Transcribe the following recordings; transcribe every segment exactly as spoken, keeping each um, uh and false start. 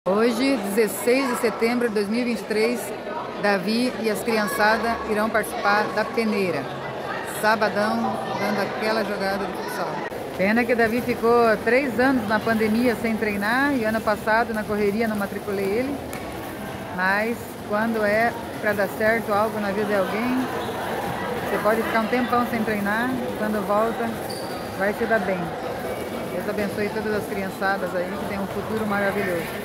Hoje, dezesseis de setembro de dois mil e vinte e três, Davi e as criançadas irão participar da peneira. Sabadão, dando aquela jogada de futsal. Pena que Davi ficou três anos na pandemia sem treinar e ano passado na correria não matriculei ele. Mas quando é para dar certo algo na vida de alguém, você pode ficar um tempão sem treinar e quando volta vai se dar bem. Deus abençoe todas as criançadas aí que tem um futuro maravilhoso.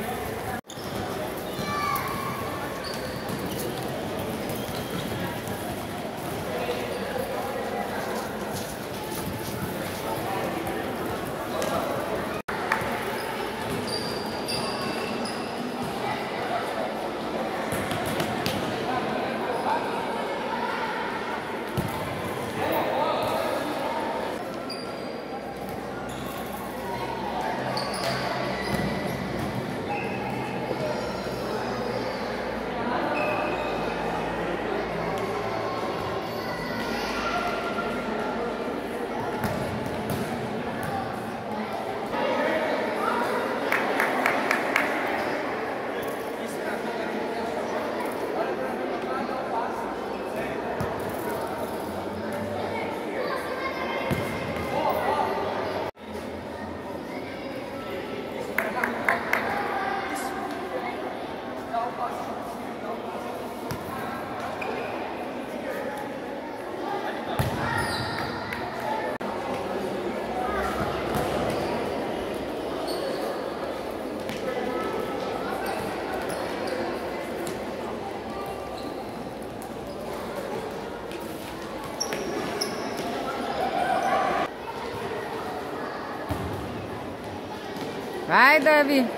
Vai, Davi!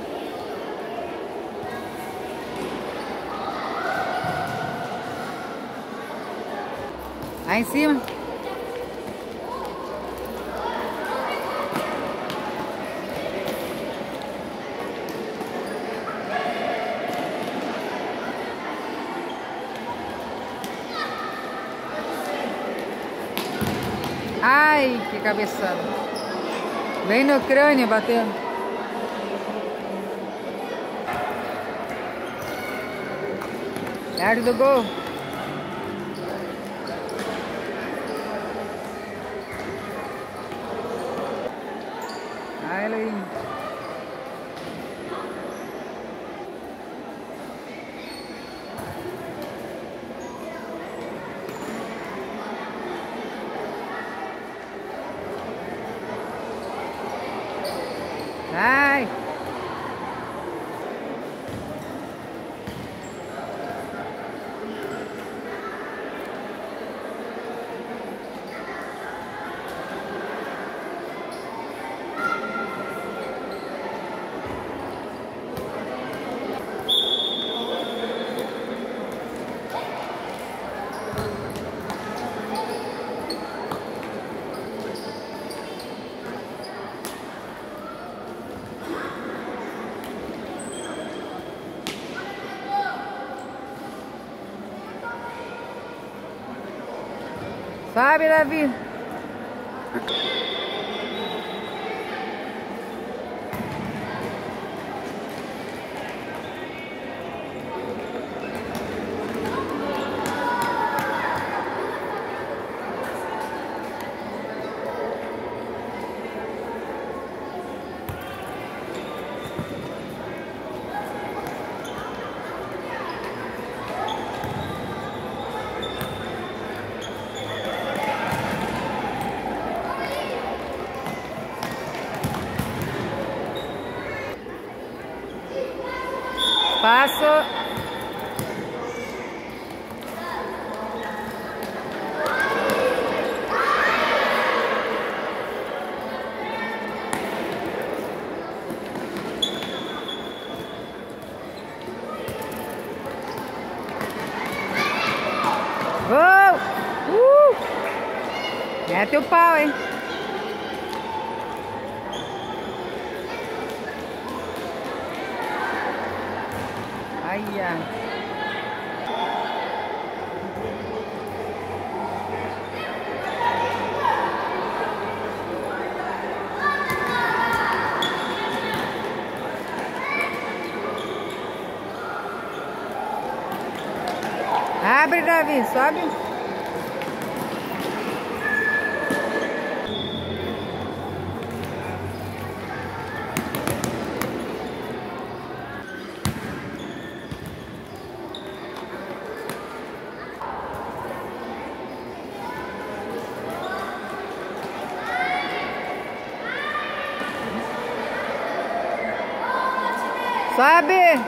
Lá em cima! Ai, que cabeçada! Bem no crânio bateu! Perto do gol. Vai, Eloy. Vai. Sabe, Davi? Passo. Gol! Uh! Mete o pau, hein? Ai, ai. Abre, Davi, sobe. Sobe!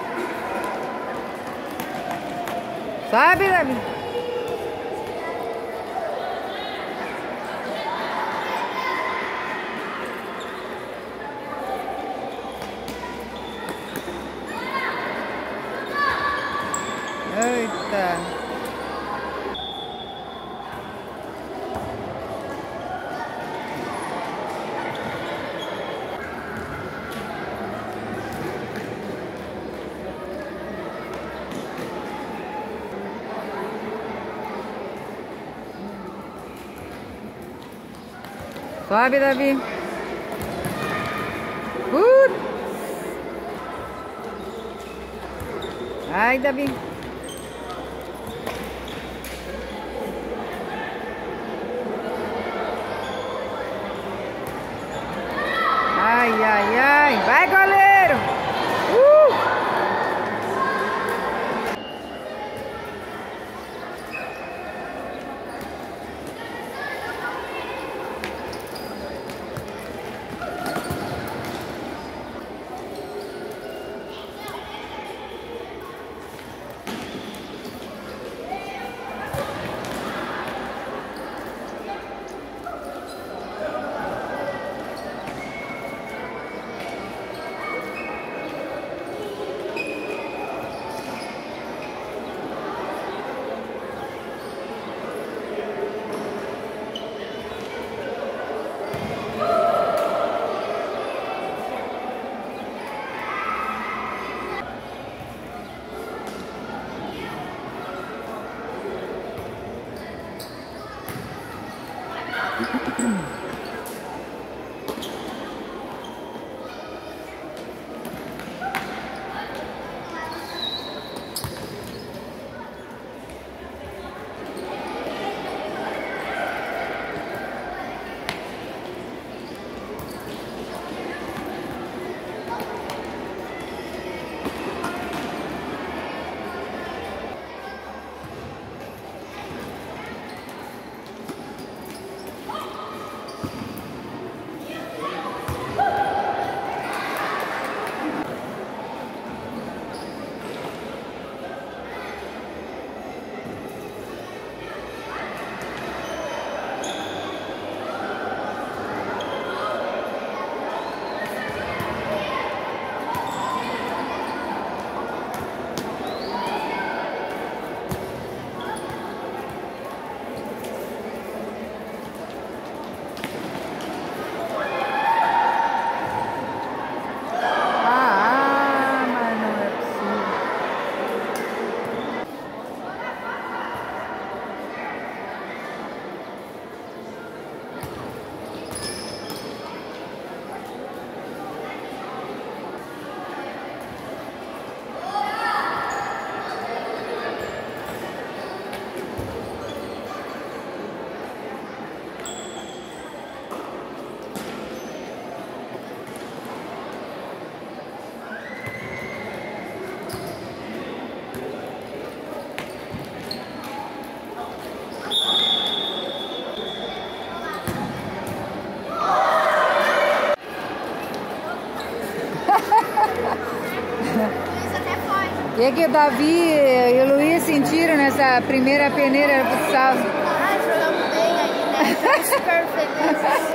Sobe, Davi! Eita! Sobe, Davi. Uh! Ai, Davi. Ai, ai, ai. Vai, goleiro. Uh! O que, que o Davi e o Luiz sentiram nessa primeira peneira do futsal? Ah, jogamos bem aí, né? Estamos super felizes.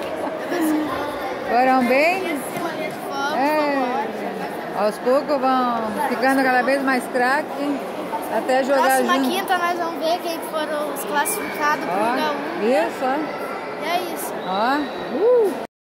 Foram bem? É. Aos poucos vão ficando cada vez mais craque até jogar Próxima junto. quinta nós vamos ver quem foram os classificados pro Gaúcho. Isso, ó. E é isso. Ó. Uh.